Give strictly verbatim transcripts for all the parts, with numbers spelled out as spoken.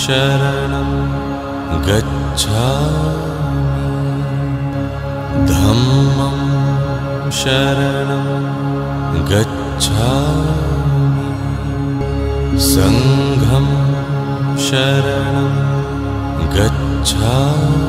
शरणं गच्छामि धम्मं शरणं गच्छामि संघं शरणं गच्छामि।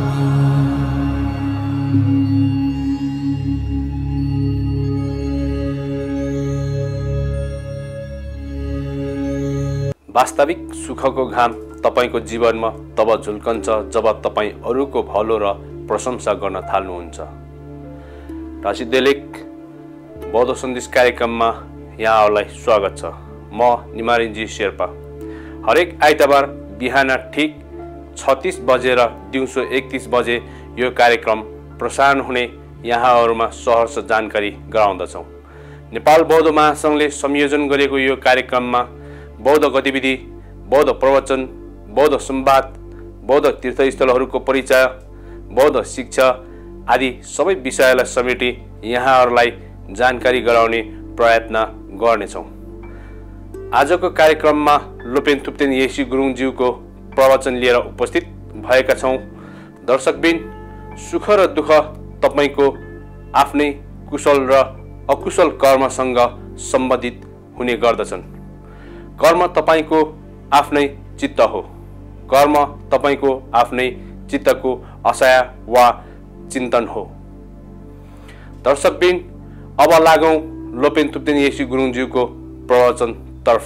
वास्तविक सुखको घाम तपाईको जीवनमा तब झुल्कन्छ जब तपाई अरूको भलो र प्रशंसा गर्न थाल्नुहुन्छ। राशिदेलेख बौद्ध सन्देश कार्यक्रममा यहाँहरूलाई स्वागत छ। म निमारिन्जी शेर्पा। हरेक आइतबार बिहान ठिक छत्तीस बजे र दिउँसो एकतीस बजे यो कार्यक्रम प्रसारण हुने यहाँहरूमा सहर्ष जानकारी गराउँदछौँ। नेपाल बौद्ध महासङ्घले संयोजन गरेको यो कार्यक्रममा बौद्ध गतिविधि, बौद्ध प्रवचन, बौद्ध संवाद, बौद्ध तीर्थस्थलहरूको परिचय, बौद्ध शिक्षा आदि सबै विषयलाई समेटी यहाँहरूलाई जानकारी गराउने प्रयत्न गर्नेछौँ। आजको कार्यक्रममा लोपेन थुप्तेन येसी गुरुङज्यूको प्रवचन लिएर उपस्थित भएका छौँ। दर्शकबिन, सुख र दुःख तपाईको आफ्नै कुशल र अकुशल कर्मसँग सम्बन्धित हुने गर्दछन्। कर्म तपाईको आफ्नै चित्त हो। कर्म तपाईको आफ्नै चित्तको आशय वा चिन्तन हो। दर्शकबिन, अब लागौं लोपेन थुप्तेन येसी गुरुङज्यूको प्रवचन तर्फ।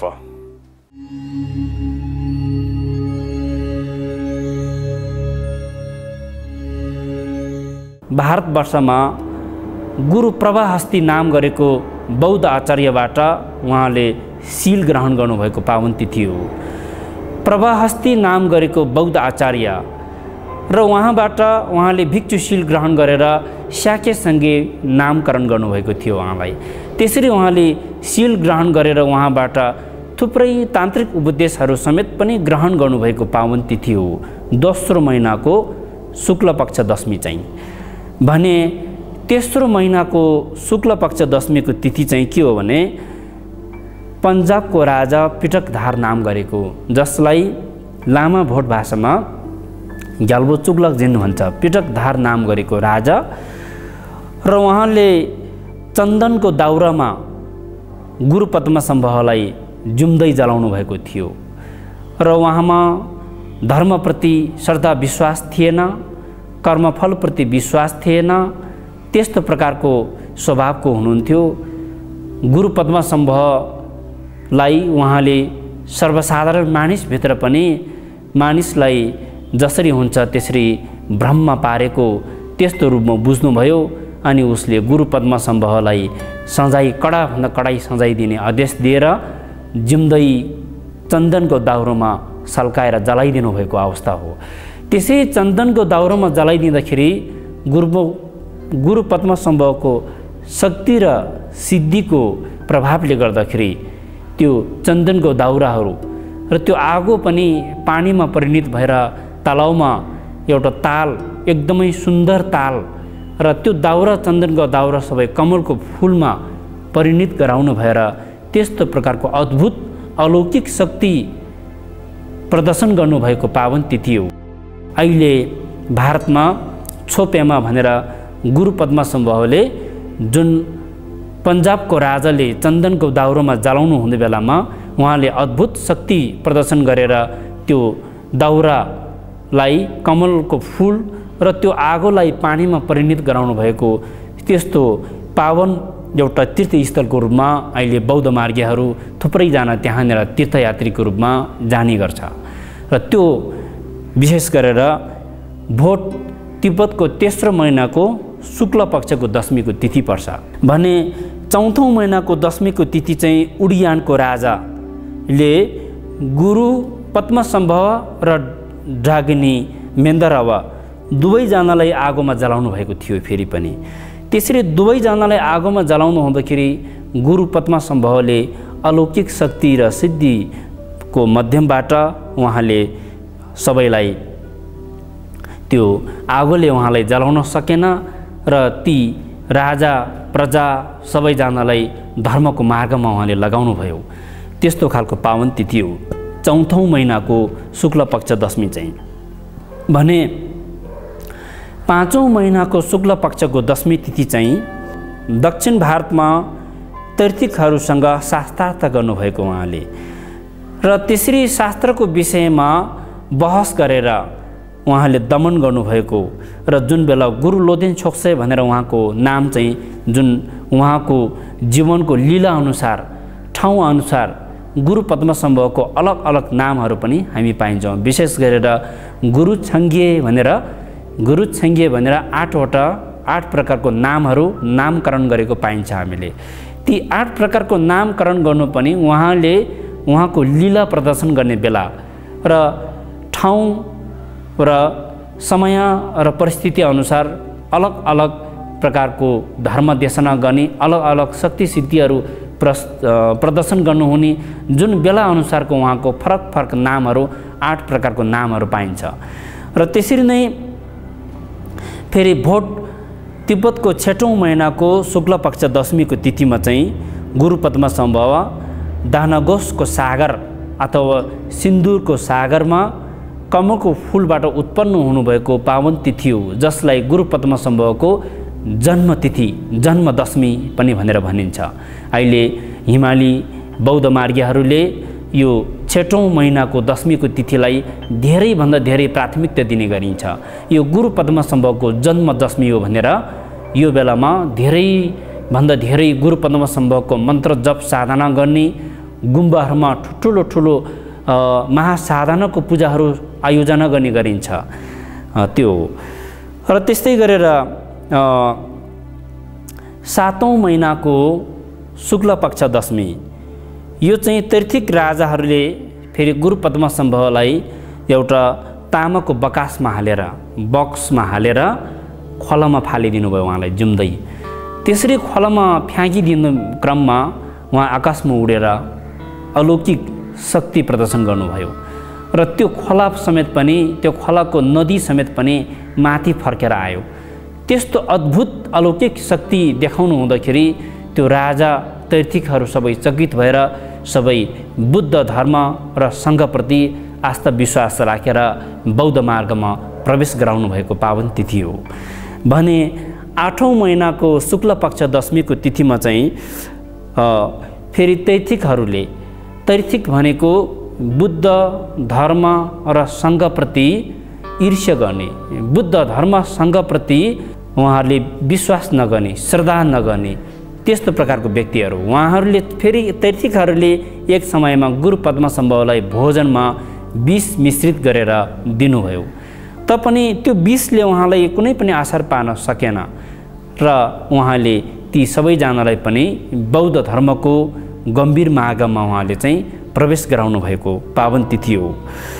भारतवर्षमा गुरु प्रभाहस्ती नाम गरेको बौद्ध आचार्यबाट उहाँले सील ग्रहण गर्नुभएको पावन तिथि हो। प्रभाहस्ती नाम गरेको बौद्ध आचार्य र उहाँबाट उहाँले भिक्षुशील ग्रहण गरेर शाक्यसँगै नामकरण गर्नुभएको थियो उहाँलाई। त्यसरी उहाँले सील ग्रहण गरेर उहाँबाट थुप्रै तान्त्रिक उपदेशहरू समेत पनि ग्रहण गर्नुभएको पावन तिथि हो। दोस्रो महिनाको शुक्ल पक्ष दशमी चाहिँ भने तेस्रो महिनाको शुक्ल पक्ष दशमीको तिथि चाहिँ के हो भने पन्जाबको राजा पिटकधार नाम गरेको, जसलाई लामा भोट भाषामा ग्याल्बो चुगलक जिन भन्छ, पिटकधार नाम गरेको राजा र उहाँले चन्दनको दाउरामा गुरु पद्मसम्भवलाई जुम्दै जलाउनु भएको थियो र उहाँमा धर्मप्रति श्रद्धा विश्वास थिएन, कर्मफलप्रति विश्वास थिएन, त्यस्तो प्रकारको स्वभावको हुनुहुन्थ्यो। गुरु पद्मसम्भवलाई उहाँले सर्वसाधारण मानिसभित्र पनि मानिसलाई जसरी हुन्छ त्यसरी भ्रममा पारेको त्यस्तो रूपमा बुझ्नुभयो अनि उसले गुरु पद्मसम्भवलाई सजाय कडाभन्दा कडाई सजाय दिने आदेश दिएर जिम्दै चन्दनको दाउरोमा सल्काएर जलाइदिनु भएको अवस्था हो। त्यसै चन्दनको दाउरोमा जलाइदिँदाखेरि गुरु गुरु पद्मसम्भवको शक्ति र सिद्धिको प्रभावले गर्दाखेरि त्यो चन्दनको दाउराहरू र त्यो आगो पनि पानीमा परिणत भएर तलाउमा एउटा ताल, एकदमै सुन्दर ताल र त्यो दाउरा चन्दनको दाउरा सबै कमलको फुलमा परिणत गराउनु भएर त्यस्तो प्रकारको अद्भुत अलौकिक शक्ति प्रदर्शन गर्नुभएको पावन तिथि हो। अहिले भारतमा छोपेमा भनेर गुरु पद्मसम्भवले जुन पन्जाबको राजाले चन्दनको दाउरोमा जलाउनु हुने बेलामा उहाँले अद्भुत शक्ति प्रदर्शन गरेर त्यो दाउरालाई कमलको फुल र त्यो आगोलाई पानीमा परिणत गराउनु भएको त्यस्तो पावन एउटा तीर्थस्थलको रूपमा अहिले बौद्ध मार्गीहरू थुप्रैजना त्यहाँनिर तीर्थयात्रीको रूपमा जाने गर्छ र त्यो विशेष गरेर भोट तिब्बतको तेस्रो महिनाको शुक्ल पक्षको दशमीको तिथि पर्छ भने चौथौँ महिनाको दशमीको तिथि चाहिँ उडियानको राजाले गुरु पद्मसम्भव र ड्रागनी मेन्दराव दुवैजनालाई आगोमा जलाउनु भएको थियो। फेरि पनि त्यसरी दुवैजनालाई आगोमा जलाउनु हुँदाखेरि गुरु पद्मसम्भवले अलौकिक शक्ति र सिद्धिको माध्यमबाट उहाँले सबैलाई त्यो आगोले उहाँलाई जलाउन सकेन र ती राजा प्रजा सबैजनालाई धर्मको मार्गमा उहाँले लगाउनु भयो। त्यस्तो खालको पावन तिथि हो। चौथौँ महिनाको शुक्ल पक्ष दशमी चाहिँ। भने पाँचौँ महिनाको शुक्ल पक्षको दशमी तिथि चाहिँ दक्षिण भारतमा तैर्थिकहरूसँग शास्त्रार्थ गर्नुभएको उहाँले र त्यसरी शास्त्रको विषयमा बहस गरेर उहाँले दमन गर्नुभएको र जुन बेला गुरु लोदेन छोक्से भनेर उहाँको नाम चाहिँ जुन उहाँको जीवनको लीला अनुसार ठाउँ अनुसार गुरु पद्मसम्भवको अलग अलग नामहरू पनि हामी पाइन्छौँ। विशेष गरेर गुरु छङ्गे भनेर गुरु छङ्गे भनेर आठवटा आठ प्रकारको नामहरू नामकरण गरेको पाइन्छ हामीले। ती आठ प्रकारको नामकरण गर्नु पनि उहाँले उहाँको लीला प्रदर्शन गर्ने बेला र ठाउँ र समय र परिस्थिति अनुसार अलग अलग प्रकारको धर्म देशना गर्ने अलग अलग शक्ति सिद्धिहरू प्रस प्रदर्शन गर्नुहुने जुन बेला अनुसारको उहाँको फरक फरक नामहरू आठ प्रकारको नामहरू पाइन्छ। र त्यसरी नै फेरि भोट तिब्बतको छैटौँ महिनाको शुक्ल पक्ष दशमीको तिथिमा चाहिँ गुरु पद्मसम्भव दानघोषको सागर अथवा सिन्दुरको सागरमा कमलको फुलबाट उत्पन्न हुनुभएको पावन तिथि हो, जसलाई गुरु पद्मसम्भवको जन्मतिथि जन्म दशमी पनि भनेर भनिन्छ। अहिले हिमाली बौद्ध मार्गीहरूले यो छैटौँ महिनाको दशमीको तिथिलाई धेरैभन्दा धेरै प्राथमिकता दिने गरिन्छ। यो गुरु पद्मसम्भवको जन्म दशमी हो भनेर यो बेलामा धेरैभन्दा धेरै गुरु पद्मसम्भवको मन्त्र जप साधना गर्ने गुम्बाहरूमा ठुलो ठुलो महासाधनाको पूजाहरू आयोजना गर्ने गरिन्छ त्यो। र त्यस्तै गरेर सातौँ महिनाको शुक्ल पक्ष दशमी यो चाहिँ तैर्थिक राजाहरूले फेरि गुरु पद्मसम्भवलाई एउटा तामाको बकासमा हालेर बक्समा हालेर खोलामा फालिदिनु भयो उहाँलाई जिउँदै। त्यसरी खोलामा फ्याँकिदिनु क्रममा उहाँ आकाशमा उडेर अलौकिक शक्ति प्रदर्शन गर्नुभयो र त्यो खोला समेत पनि त्यो खोलाको नदी समेत पनि माथि फर्केर आयो। त्यस्तो अद्भुत अलौकिक शक्ति देखाउनु हुँदाखेरि त्यो राजा तैर्थिकहरू सबै चकित भएर सबै बुद्ध धर्म र सङ्घप्रति आस्था विश्वास राखेर बौद्ध मार्गमा प्रवेश गराउनु भएको पावन तिथि हो। भने आठौँ महिनाको शुक्ल पक्ष दशमीको तिथिमा चाहिँ फेरि तैर्थिकहरूले तैर्थिक भनेको बुद्ध धर्म र सङ्घप्रति ईर्ष्या गर्ने, बुद्ध धर्म सङ्घप्रति उहाँहरूले विश्वास नगर्ने, श्रद्धा नगर्ने त्यस्तो प्रकारको व्यक्तिहरू उहाँहरूले फेरि तैर्थिकहरूले एक समयमा गुरु पद्मसम्भवलाई भोजनमा विष मिश्रित गरेर दिनुभयो। तपनि त्यो विषले उहाँलाई कुनै पनि असर पार्न सकेन र उहाँले ती सबैजनालाई पनि बौद्ध धर्मको गम्भीर मार्गमा उहाँले चाहिँ प्रवेश गराउनु भएको पावन तिथि हो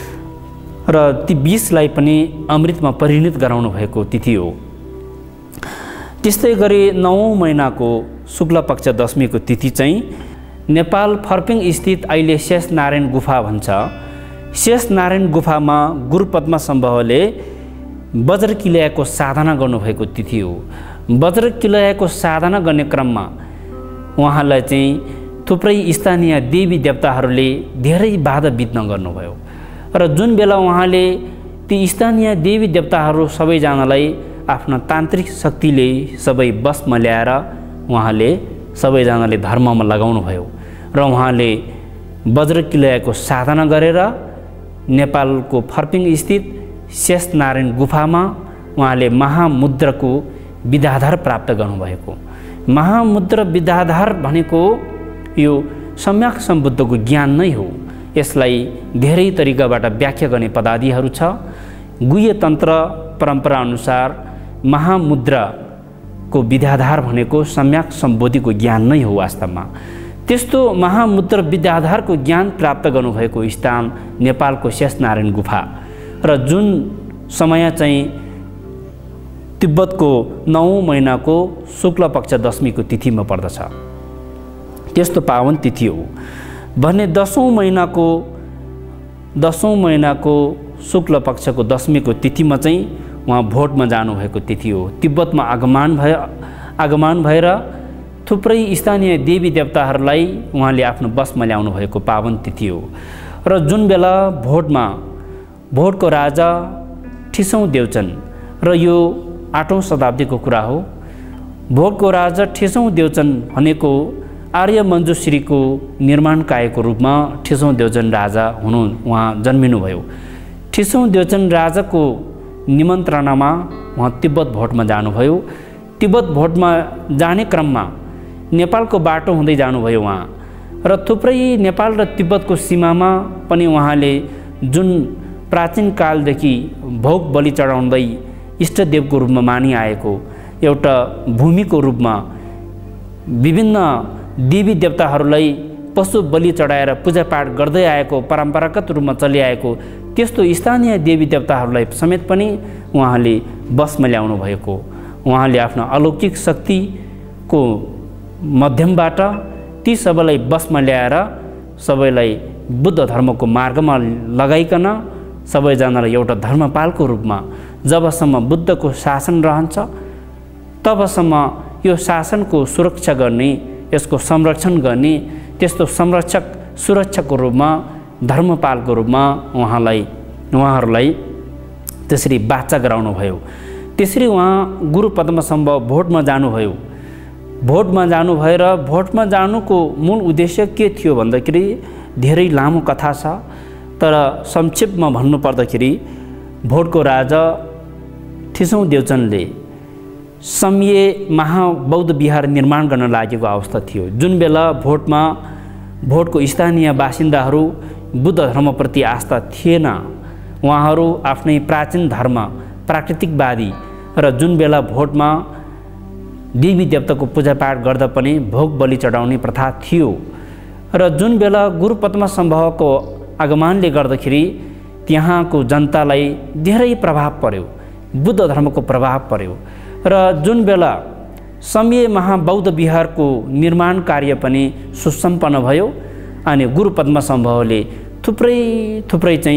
र ती विषलाई पनि अमृतमा परिणत गराउनु भएको तिथि हो। त्यस्तै गरी नौौँ महिनाको शुक्ल पक्ष दशमीको तिथि चाहिँ नेपाल फर्पिङ स्थित अहिले शेष नारायण गुफा भन्छ। शेष नारायण गुफामा गुरु पद्मसम्भवले वज्र किलयको साधना गर्नुभएको तिथि हो। वज्र किलयको साधना गर्ने क्रममा उहाँलाई चाहिँ थुप्रै स्थानीय देवी देवताहरूले धेरै बाधा विघ्न गर्नुभयो र जुन बेला उहाँले ती स्थानीय देवी देवताहरू सबैजनालाई आफ्नो तान्त्रिक शक्तिले सबै बसमा ल्याएर उहाँले सबैजनाले धर्ममा लगाउनु भयो र उहाँले वज्र किलयको साधना गरेर नेपालको फर्पिङ स्थित शेष नारायण गुफामा उहाँले महामुद्राको विद्याधार प्राप्त गर्नुभएको। महामुद्रा विद्याधार भनेको यो सम्यक सम्बुद्धको ज्ञान नै हो। यसलाई धेरै तरिकाबाट व्याख्या गर्ने पदादिहरू छ। गुह्य तन्त्र परम्परा अनुसार महामुद्राको विद्याधार भनेको सम्यक सम्बोधिको ज्ञान नै हो वास्तवमा। त्यस्तो महामुद्रा विद्याधारको ज्ञान प्राप्त गर्नुभएको स्थान नेपालको शेष नारायण गुफा र जुन समय चाहिँ तिब्बतको नौौँ महिनाको शुक्ल पक्ष दशमीको तिथिमा पर्दछ त्यस्तो पावन तिथि हो। भने दसौँ महिनाको दसौँ महिनाको शुक्ल पक्षको दशमीको तिथिमा चाहिँ उहाँ भोटमा जानुभएको तिथि हो। तिब्बतमा आगमन भए आगमन भएर थुप्रै स्थानीय देवी देवताहरूलाई उहाँले आफ्नो बसमा ल्याउनु भएको पावन तिथि हो र जुन बेला भोटमा भोटको राजा ठिसौँ देवचन र यो आठौँ शताब्दीको कुरा हो। भोटको राजा ठिसौँ देवचन भनेको आर्य मञ्जुश्रीको निर्माण कायको रूपमा ठिसौँ देवचन राजा हुनु उहाँ जन्मिनुभयो। ठिसौँ देवचन राजाको निमन्त्रणामा उहाँ तिब्बत भोटमा जानुभयो। तिब्बत भोटमा जाने क्रममा नेपालको बाटो हुँदै जानुभयो उहाँ र थुप्रै नेपाल र तिब्बतको सीमामा पनि उहाँले जुन प्राचीन कालदेखि भोग बलि चढाउँदै इष्टदेवको रूपमा मानिआएको एउटा भूमिको रूपमा विभिन्न देवी देवताहरूलाई पशु बलि चढाएर पूजापाठ गर्दै आएको परम्परागत रूपमा चलिआएको त्यस्तो स्थानीय देवी देवताहरूलाई समेत पनि उहाँले बसमा ल्याउनु भएको। उहाँले आफ्नो अलौकिक शक्तिको माध्यमबाट ती सबैलाई बसमा ल्याएर सबैलाई बुद्ध धर्मको मार्गमा लगाइकन सबैजनालाई एउटा धर्मपालको रूपमा जबसम्म बुद्धको शासन रहन्छ तबसम्म यो शासनको सुरक्षा गर्ने, यसको संरक्षण गर्ने, त्यस्तो संरक्षक सुरक्षाको रूपमा धर्मपालको रूपमा उहाँलाई उहाँहरूलाई त्यसरी बाचा गराउनु भयो। त्यसरी उहाँ गुरु पद्मसम्भव भोटमा जानुभयो। भोटमा जानुभयो र भोटमा जानुको मूल उद्देश्य के थियो भन्दाखेरि धेरै लामो कथा छ, तर संक्षेपमा भन्नुपर्दाखेरि भोटको राजा ठिसौँ देवचनले समये महाबौद्ध विहार निर्माण गर्न लागेको अवस्था थियो। जुन बेला भोटमा भोटको स्थानीय बासिन्दाहरू बुद्ध धर्मप्रति आस्था थिएन, उहाँहरू आफ्नै प्राचीन धर्म प्राकृतिकवादी र जुन बेला भोटमा देवी देवताको पूजापाठ गर्दा पनि भोग बलि चढाउने प्रथा थियो र जुन बेला गुरु पद्मसम्भवको आगमनले गर्दाखेरि त्यहाँको जनतालाई धेरै प्रभाव पर्यो, बुद्ध धर्मको प्रभाव पर्यो र जुन बेला समये महाबौद्ध विहारको निर्माण कार्य पनि सुसम्पन्न भयो अनि गुरु पद्मसम्भवले थुप्रै थुप्रै चाहिँ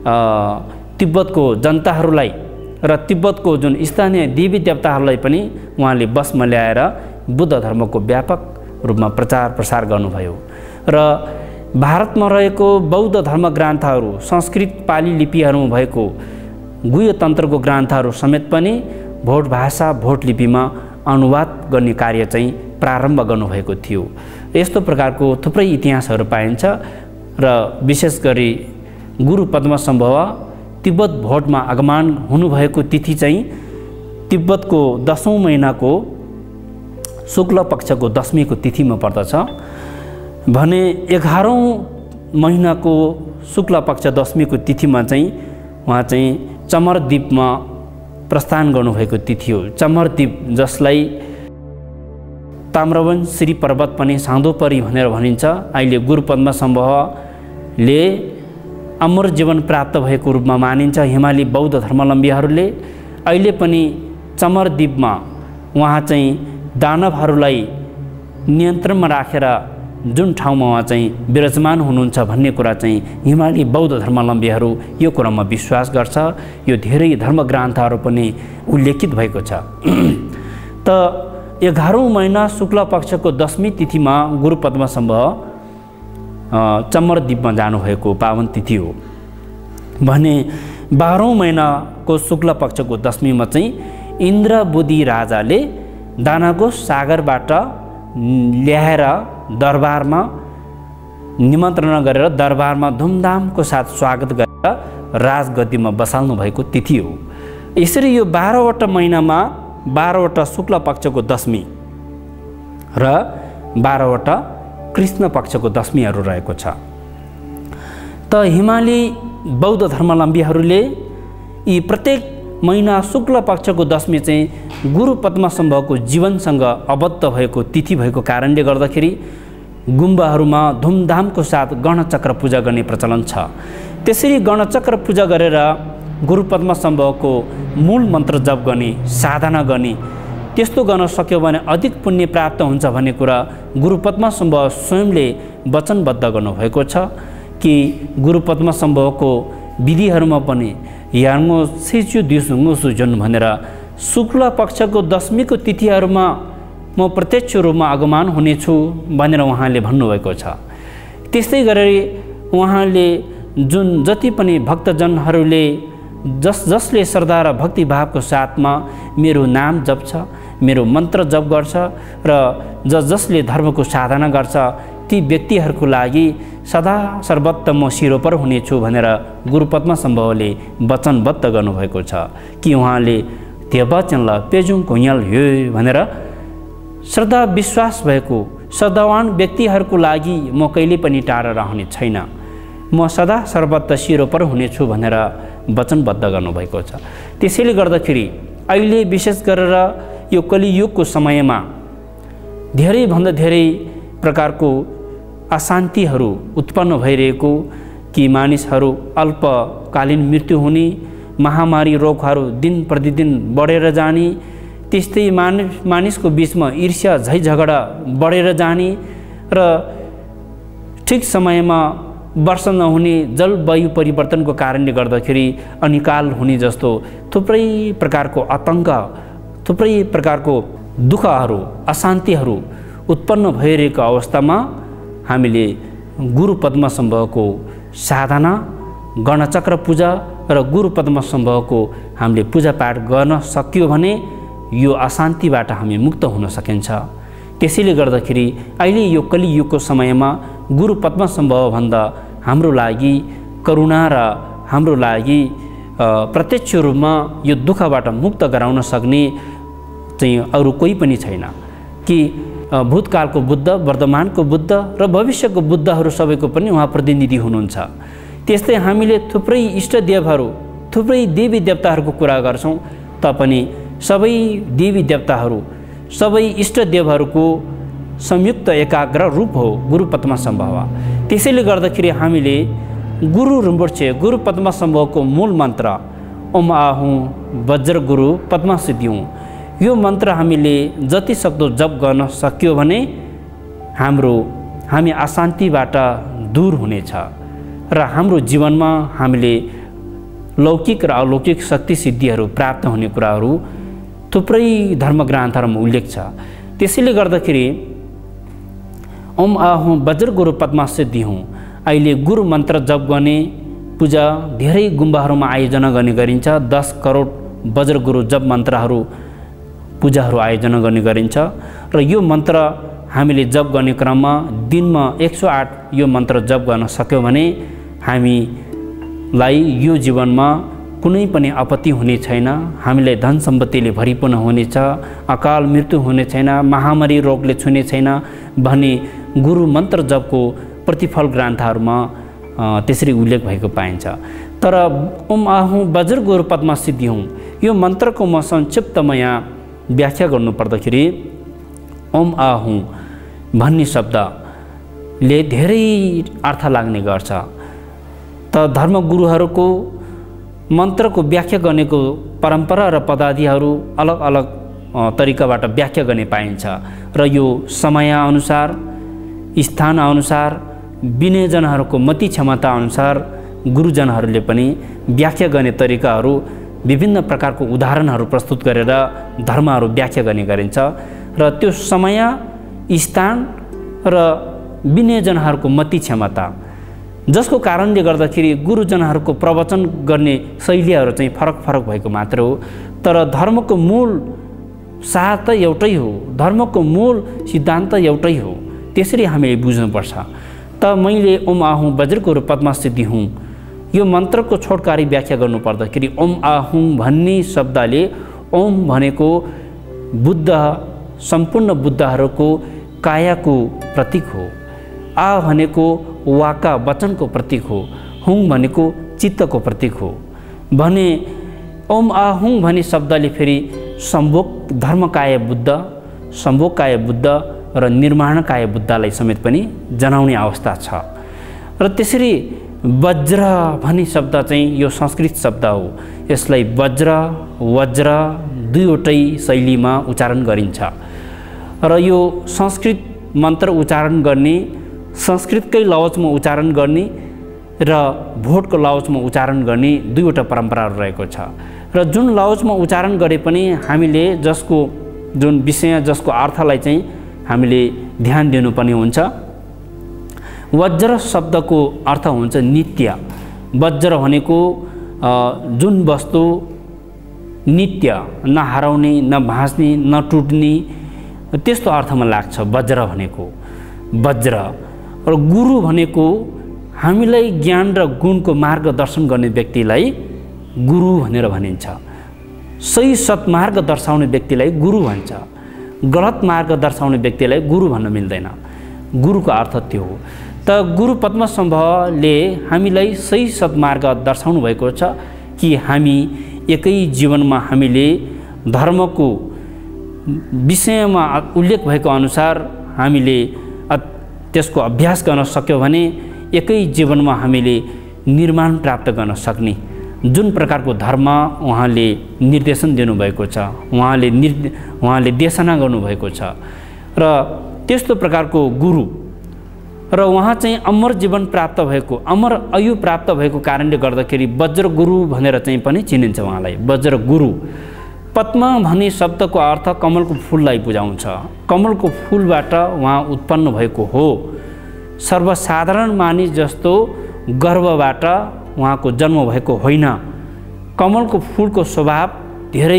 तिब्बतको जनताहरूलाई र तिब्बतको जुन स्थानीय देवी देवताहरूलाई पनि उहाँले बसमा ल्याएर बुद्ध धर्मको व्यापक रूपमा प्रचार प्रसार गर्नुभयो र भारतमा रहेको बौद्ध धर्म ग्रन्थहरू संस्कृत पाली लिपिहरूमा भएको गुह्य तन्त्रको ग्रन्थहरू समेत पनि भोट भाषा भोट लिपिमा अनुवाद गर्ने कार्य चाहिँ प्रारम्भ गर्नुभएको थियो। यस्तो प्रकारको थुप्रै इतिहासहरू पाइन्छ र विशेष गरी गुरु पद्मसम्भव तिब्बत भोटमा आगमन हुनुभएको तिथि चाहिँ तिब्बतको दसौँ महिनाको शुक्ल पक्षको दशमीको तिथिमा पर्दछ भने एघारौँ महिनाको शुक्ल पक्ष दशमीको तिथिमा चाहिँ उहाँ चाहिँ चमरद्वीपमा प्रस्थान गर्नुभएको तिथि हो। चमरद्वीप जसलाई ताम्रवन श्री पर्वत पनि साँधोपरी भनेर भनिन्छ। अहिले गुरु पद्मसम्भवले अमर जीवन प्राप्त भएको रूपमा मानिन्छ। हिमाली बौद्ध धर्मावलम्बीहरूले अहिले पनि चमरद्वीपमा उहाँ चाहिँ दानवहरूलाई नियन्त्रणमा राखेर जुन ठाउँमा उहाँ चाहिँ विराजमान हुनुहुन्छ भन्ने कुरा चाहिँ हिमाली बौद्ध धर्मावलम्बीहरू यो कुरामा विश्वास गर्छ। यो धेरै धर्म ग्रन्थहरू पनि उल्लेखित भएको छ। त एघारौँ महिना शुक्ल पक्षको दशमी तिथिमा गुरु पद्मसम्भव चमरद्वीपमा जानुभएको पावन तिथि हो भने बाह्रौँ महिनाको शुक्ल पक्षको दशमीमा चाहिँ इन्द्रबुद्धि राजाले दानाको सागरबाट ल्याएर दरबारमा निमन्त्रणा गरेर दरबारमा धुमधामको साथ स्वागत गरेर राजगद्दीमा बसाल्नु भएको तिथि हो। यसरी यो बाह्रवटा महिनामा बाह्रवटा शुक्ल पक्षको दशमी र बाह्रवटा कृष्ण पक्षको दशमीहरू रहेको छ। त हिमाली बौद्ध धर्मावलम्बीहरूले यी प्रत्येक महिना शुक्ल पक्षको दशमी चाहिँ गुरु पद्मसम्भवको जीवनसँग अबद्ध भएको तिथि भएको कारणले गर्दाखेरि गुम्बाहरूमा धुमधामको साथ गणचक्र पूजा गर्ने प्रचलन छ। त्यसरी गणचक्र पूजा गरेर गुरु पद्मसम्भवको मूल मन्त्र जप गर्ने, साधना गर्ने, त्यस्तो गर्न सक्यो भने अधिक पुण्य प्राप्त हुन्छ भन्ने कुरा गुरु पद्मसम्भव स्वयंले वचनबद्ध गर्नुभएको छ कि गुरु पद्मसम्भवको विधिहरूमा पनि याङ्गो सेच्यु दिसुङ्गो सुजन भनेर शुक्ल पक्षको दशमीको तिथिहरूमा म प्रत्यक्ष रूपमा आगमन हुनेछु भनेर उहाँले भन्नुभएको छ। त्यस्तै गरी उहाँले जुन जति पनि भक्तजनहरूले जस जसले श्रद्धा र भक्तिभावको साथमा मेरो नाम जप्छ, मेरो मन्त्र जप गर्छ र जस जसले धर्मको साधना गर्छ, ती व्यक्तिहरूको लागि सदा सर्वत्र म सिरोपर हुनेछु भनेर गुरु पद्मसम्भवले वचनबद्ध गर्नुभएको छ कि उहाँले त्यो वचनलाई पेजुङ कोइयल हो भनेर श्रद्धा विश्वास भएको सदावान व्यक्तिहरूको लागि म कहिले पनि टाढा रहने छैन, म सदा सर्वत्र सिरोपर हुनेछु भनेर वचनबद्ध गर्नुभएको छ। त्यसैले गर्दाखेरि अहिले विशेष गरेर यो कलियुगको समयमा धेरैभन्दा धेरै प्रकारको अशान्तिहरू उत्पन्न भइरहेको कि मानिसहरू अल्पकालीन मृत्यु हुने, महामारी रोगहरू दिन प्रतिदिन बढेर जाने, त्यस्तै मानिस मानिसको बिचमा ईर्ष्या झै झगडा बढेर जाने र ठिक समयमा वर्षा नहुने, जलवायु परिवर्तनको कारणले गर्दाखेरि अनिकाल हुने जस्तो थुप्रै प्रकारको आतंक, थुप्रै प्रकारको दुःखहरू, अशान्तिहरू उत्पन्न भइरहेको अवस्थामा हामीले गुरु पद्मसम्भवको साधना, गणचक्र पूजा र गुरु पद्मसम्भवको हामीले पूजापाठ गर्न सक्यो भने यो अशान्तिबाट हामी मुक्त हुन सकिन्छ। त्यसैले गर्दाखेरि अहिले यो कलियुगको समयमा गुरु पद्मसम्भवभन्दा हाम्रो लागि करुणा र हाम्रो लागि प्रत्यक्ष रूपमा यो दुःखबाट मुक्त गराउन सक्ने चाहिँ अरू कोही पनि छैन कि भूतकालको बुद्ध, वर्तमानको बुद्ध र भविष्यको बुद्धहरू सबैको पनि उहाँ प्रतिनिधि हुनुहुन्छ। त्यस्तै हामीले थुप्रै इष्टदेवहरू, थुप्रै देवी देवताहरूको कुरा गर्छौँ तापनि सबै देवी देवताहरू, सबै इष्टदेवहरूको संयुक्त एकाग्र रूप हो गुरु पद्मसम्भव। त्यसैले गर्दाखेरि हामीले गुरु ऋम्बोछे गुरु पद्मसम्भवको मूल मन्त्र ओम आहु वज्र गुरु पद्मसिद्धियौँ, यो मन्त्र हामीले जति सक्दो जप गर्न सक्यो भने हाम्रो हामी अशान्तिबाट दूर हुनेछ र हाम्रो जीवनमा हामीले लौकिक र अलौकिक शक्ति सिद्धिहरू प्राप्त हुने कुराहरू थुप्रै धर्मग्रन्थहरूमा उल्लेख छ। त्यसैले गर्दाखेरि ओम आहु वज्र गुरु पद्मसिद्धियौँ, अहिले गुरु मन्त्र जप गर्ने पूजा धेरै गुम्बाहरूमा आयोजना गर्ने गरिन्छ। दस करोड वज्र गुरु जप मन्त्रहरू पूजाहरू आयोजना गर्ने गरिन्छ र यो मन्त्र हामीले जप गर्ने क्रममा दिनमा एक सौ आठ यो मन्त्र जप गर्न सक्यौँ भने हामीलाई यो जीवनमा कुनै पनि आपत्ति हुने छैन, हामीलाई धन सम्पत्तिले भरिपूर्ण हुनेछ, अकाल मृत्यु हुने छैन, महामारी रोगले छुने छैन भन्ने गुरु मन्त्र जपको प्रतिफल ग्रन्थहरूमा त्यसरी उल्लेख भएको पाइन्छ। तर ओम आहु वज्र गुरु पद्मसिद्धियौँ यो मन्त्रको म संक्षिप्तमा यहाँ व्याख्या गर्नुपर्दाखेरि ओम आहु भन्ने शब्दले धेरै अर्थ लाग्ने गर्छ। त धर्मगुरुहरूको मन्त्रको व्याख्या गर्नेको परम्परा र पदाधिहरू अलग अलग तरिकाबाट व्याख्या गर्ने पाइन्छ र यो समयअनुसार, स्थानअनुसार, विनयजनहरूको मति क्षमता अनुसार गुरुजनहरूले पनि व्याख्या गर्ने तरिकाहरू, विभिन्न प्रकारको उदाहरणहरू प्रस्तुत गरेर धर्महरू व्याख्या गर्ने गरिन्छ र त्यो समय, स्थान र विनयजनहरूको मति क्षमता जसको कारणले गर्दाखेरि गुरुजनहरूको प्रवचन गर्ने शैलीहरू चाहिँ फरक फरक भएको मात्र हो। तर धर्मको मूल सार त एउटै हो, धर्मको मूल सिद्धान्त एउटै हो, त्यसरी हामीले बुझ्नुपर्छ। त मैले ओम आहु वज्र गुरु पद्मसिद्धियौँ यो मन्त्रको छोटकारी व्याख्या गर्नुपर्दाखेरि ओम आहु भन्ने शब्दले ओम भनेको बुद्ध, सम्पूर्ण बुद्धहरूको कायाको प्रतीक हो, आ भनेको वाका वचनको प्रतीक हो, हुङ भनेको चित्तको प्रतीक हो भने ओम आहु भन्ने शब्दले फेरि सम्भोग धर्मकाय बुद्ध, सम्भोगकाय बुद्ध र निर्माणकाय बुद्धलाई समेत पनि जनाउने अवस्था छ। र त्यसरी वज्र भन्ने शब्द चाहिँ यो संस्कृत शब्द हो, यसलाई वज्र वज्र दुईवटै शैलीमा उच्चारण गरिन्छ र यो संस्कृत मन्त्र उच्चारण गर्ने, संस्कृतकै लवजमा उच्चारण गर्ने र भोटको लवजमा उच्चारण गर्ने दुईवटा परम्पराहरू रहेको छ र जुन लवजमा उच्चारण गरे पनि हामीले जसको जुन विषय, जसको अर्थलाई चाहिँ हामीले ध्यान दिनुपर्ने हुन्छ। वज्र शब्दको अर्थ हुन्छ नित्य, वज्र भनेको जुन वस्तु नित्य नहराउने, नभाँच्ने, नटुट्ने त्यस्तो अर्थमा लाग्छ वज्र भनेको वज्र। र गुरु भनेको हामीलाई ज्ञान र गुणको मार्गदर्शन गर्ने व्यक्तिलाई गुरु भनेर भनिन्छ। सही सत्मार्ग दर्शाउने व्यक्तिलाई गुरु भन्छ, गलत मार्ग दर्शाउने व्यक्तिलाई गुरु भन्न मिल्दैन। गुरुको अर्थ त्यो हो। त गुरु पद्मसम्भवले हामीलाई सही सत्मार्ग दर्शाउनु भएको छ कि हामी एकै जीवनमा हामीले धर्मको विषयमा उल्लेख भएको अनुसार हामीले त्यसको अभ्यास गर्न सक्यौँ भने एकै जीवनमा हामीले निर्माण प्राप्त गर्न सक्ने जुन प्रकारको धर्म उहाँले निर्देशन दिनुभएको छ, उहाँले निर् उहाँले देशना गर्नुभएको छ र त्यस्तो प्रकारको गुरु र उहाँ चाहिँ अमर जीवन प्राप्त भएको, अमर आयु प्राप्त भएको कारणले गर्दाखेरि वज्र गुरु भनेर चाहिँ पनि चिनिन्छ उहाँलाई। वज्र गुरु। पद्म भन्ने शब्दको अर्थ कमलको फुललाई बुझाउँछ। कमलको फुलबाट उहाँ उत्पन्न भएको हो। सर्वसाधारण मानिस जस्तो गर्वबाट उहाँको जन्म भएको होइन। कमलको फुलको स्वभाव धेरै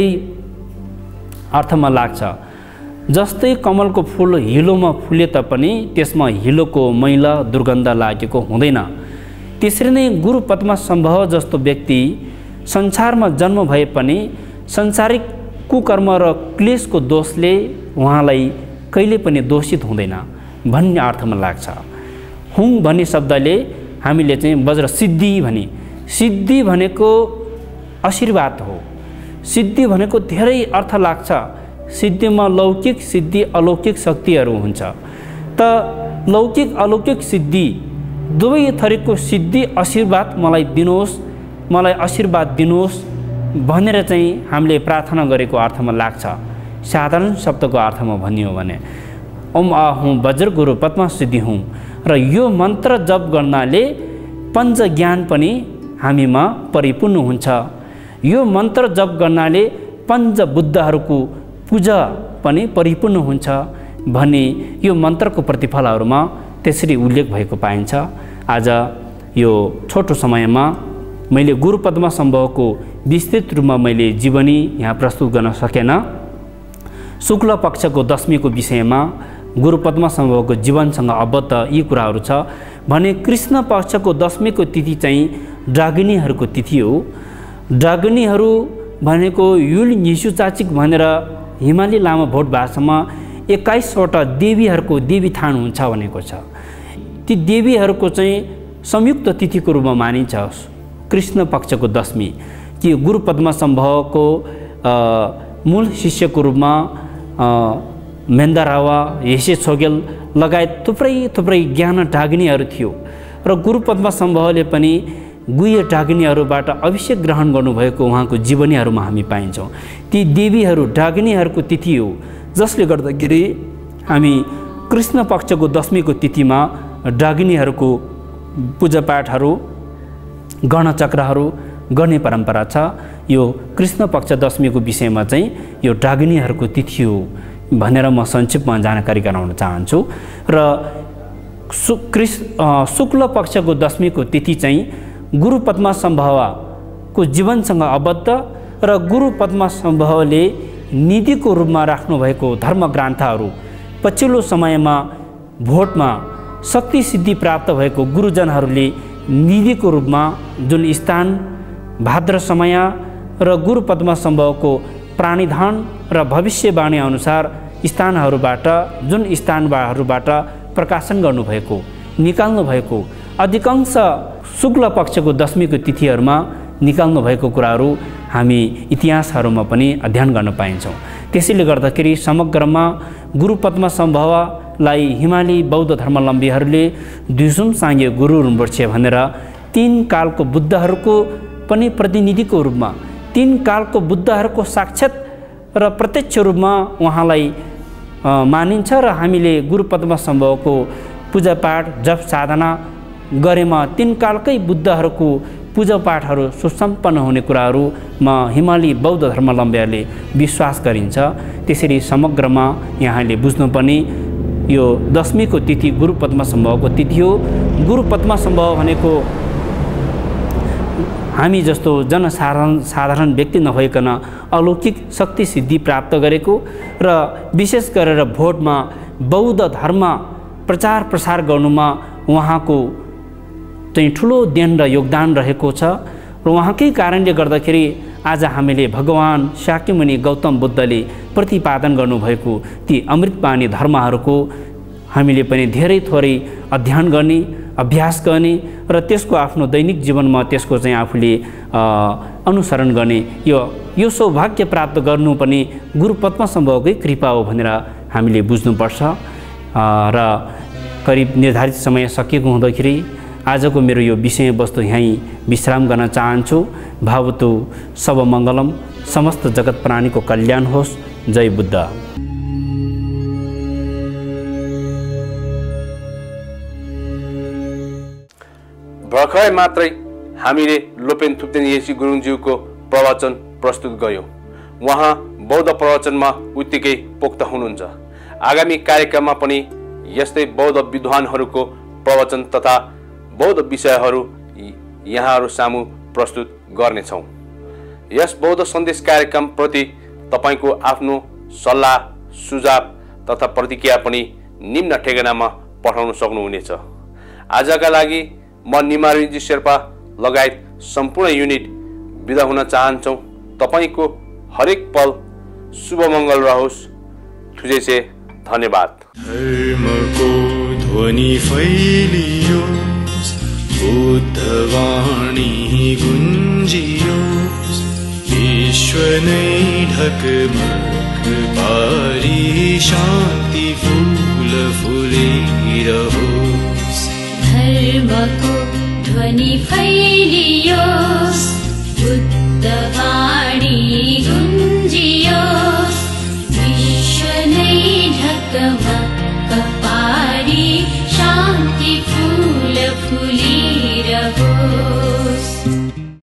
अर्थमा लाग्छ। जस्तै कमलको फुल हिलोमा फुले तापनि त्यसमा हिलोको मैला दुर्गन्ध लागेको हुँदैन। त्यसरी नै गुरु पद्मसम्भव जस्तो व्यक्ति संसारमा जन्म भए पनि संसारिक कुकर्म र क्लेशको दोषले उहाँलाई कहिले पनि दोषित हुँदैन भन्ने अर्थमा लाग्छ। हुङ भन्ने शब्दले हामीले चाहिँ वज्र सिद्धि भने, सिद्धि भनेको आशीर्वाद हो। सिद्धि भनेको धेरै अर्थ लाग्छ। सिद्धिमा लौकिक सिद्धि अलौकिक शक्तिहरू हुन्छ। त लौकिक अलौकिक सिद्धि दुवै थरीको सिद्धि आशीर्वाद मलाई दिनुहोस्, मलाई आशीर्वाद दिनुहोस् भनेर चाहिँ हामीले प्रार्थना गरेको अर्थमा लाग्छ। साधारण शब्दको अर्थमा भनियो भने ओम आ हुँ वज्र गुरु पद्म सिद्धि हुँ। र यो मन्त्र जप गर्नाले पञ्च ज्ञान पनि हामीमा परिपूर्ण हुन्छ। यो मन्त्र जप गर्नाले पञ्च बुद्धहरूको पूजा पनि परिपूर्ण हुन्छ भन्ने यो मन्त्रको प्रतिफलहरूमा त्यसरी उल्लेख भएको पाइन्छ। आज यो छोटो समयमा मैले गुरु पद्मसम्भवको विस्तृत रूपमा मैले जीवनी यहाँ प्रस्तुत गर्न सकेन। शुक्ल पक्षको दशमीको विषयमा गुरु पद्मसम्भवको जीवनसँग अबद्ध यी कुराहरू छ भने कृष्ण पक्षको दशमीको तिथि चाहिँ डागिनीहरूको तिथि हो। डागिनीहरू भनेको युल निसुचाचिक भनेर हिमाली लामा भोट भाषामा एक्काइसवटा देवीहरूको देवी थान हुन्छ भनेको छ। ती देवीहरूको चाहिँ संयुक्त तिथिको रूपमा मानिन्छ कृष्ण पक्षको दशमी। कि गुरु पद्मसम्भवको मूल शिष्यको रूपमा मेन्दारावा, हेसे छोगेल लगायत थुप्रै थुप्रै ज्ञान डागिनीहरू थियो र गुरु पद्मसम्भवले पनि गुह्य डागिनीहरूबाट अभिषेक ग्रहण गर्नुभएको उहाँको जीवनीहरूमा हामी पाइन्छौँ। ती देवीहरू डागिनीहरूको तिथि हो जसले गर्दाखेरि हामी कृष्ण पक्षको दशमीको तिथिमा डागिनीहरूको पूजापाठहरू, गणचक्रहरू गर्ने परम्परा छ। यो कृष्ण पक्ष दशमीको विषयमा चाहिँ यो डागिनीहरूको तिथि हो भनेर म संक्षेपमा जानकारी गराउन चाहन्छु। र सु कृष्ण शुक्ल पक्षको दशमीको तिथि चाहिँ गुरु पद्मसम्भवको जीवनसँग अबद्ध र गुरु पद्मसम्भवले निधिको रूपमा राख्नुभएको धर्मग्रन्थहरू पछिल्लो समयमा भोटमा शक्ति सिद्धि प्राप्त भएको गुरुजनहरूले निधिको रूपमा जुन स्थान भाद्र समय र गुरु पद्मसम्भवको प्राणीधन र भविष्यवाणी अनुसार स्थानहरूबाट जुन स्थानहरूबाट प्रकाशन गर्नुभएको, निकाल्नु भएको अधिकांश शुक्ल पक्षको दशमीको तिथिहरूमा निकाल्नु भएको कुराहरू हामी इतिहासहरूमा पनि अध्ययन गर्न पाइन्छौँ। त्यसैले गर्दाखेरि समग्रमा गुरु पद्मसम्भवलाई हिमाली बौद्ध धर्मावलम्बीहरूले द्विसुम साङ्गे गुरु हुनुपर्छ भनेर तीन कालको बुद्धहरूको पनि प्रतिनिधिको रूपमा, तीन कालको बुद्धहरूको साक्षात र प्रत्यक्ष रूपमा उहाँलाई मानिन्छ र हामीले गुरु पद्मसम्भवको पूजापाठ जप साधना गरेमा तीन कालकै बुद्धहरूको पूजापाठहरू सुसम्पन्न हुने कुराहरूमा हिमाली बौद्ध धर्मावलम्बीहरूले विश्वास गरिन्छ। त्यसरी समग्रमा यहाँले बुझ्नुपर्ने यो दशमीको तिथि गुरु पद्मसम्भवको तिथि हो। गुरु पद्मसम्भव भनेको हामी जस्तो जनसाधारण साधारण व्यक्ति नभइकन अलौकिक शक्ति सिद्धि प्राप्त गरेको र विशेष गरेर भोटमा बौद्ध धर्म प्रचार प्रसार गर्नुमा उहाँको चाहिँ ठुलो देन र योगदान रहेको छ र उहाँकै कारणले गर्दाखेरि आज हामीले भगवान शाक्यमुनि गौतम बुद्धले प्रतिपादन गर्नुभएको ती अमृतबाणी धर्महरूको हामीले पनि धेरै थोरै अध्ययन गर्ने अभ्यास गर्ने र त्यसको आफ्नो दैनिक जीवनमा त्यसको चाहिँ आफूले अनुसरण गर्ने यो यो सौभाग्य प्राप्त गर्नु पनि गुरु पद्मसम्भवकै कृपा हो भनेर हामीले बुझ्नुपर्छ। र करिब निर्धारित समय सकिएको हुँदाखेरि आजको मेरो यो विषयवस्तु यहीँ विश्राम गर्न चाहन्छु। भवतु सब मङ्गलम, समस्त जगत प्राणीको कल्याण होस्। जय बुद्ध। भर्खरै मात्रै हामीले लोपेन थुप्देन येसी गुरुङज्यूको प्रवचन प्रस्तुत गऱ्यौँ। उहाँ बौद्ध प्रवचनमा उत्तिकै पोख्त हुनुहुन्छ। आगामी कार्यक्रममा पनि यस्तै बौद्ध विद्वानहरूको प्रवचन तथा बौद्ध विषयहरू यहाँहरू सामु प्रस्तुत गर्नेछौँ। यस बौद्ध सन्देश कार्यक्रमप्रति तपाईँको आफ्नो सल्लाह सुझाव तथा प्रतिक्रिया पनि निम्न ठेगानामा पठाउन सक्नुहुनेछ। आजका लागि म निमारिन्जी शेर्पा लगायत सम्पूर्ण युनिट बिदा हुन चाहन्छौँ। तपाईँको हरेक पल शुभ मङ्गल रहोस्। थुजेसे धन्यवाद। धर्मको ध्वनि फैलियोस्, बुद्धवाणी गुन्जियोस्, विश्व नै ढकमक पारी शान्ति फूल फुलिरहोस्। धर्मको ध्वनि फैलियोस्, बुद्धवाणी गुन्जियोस्,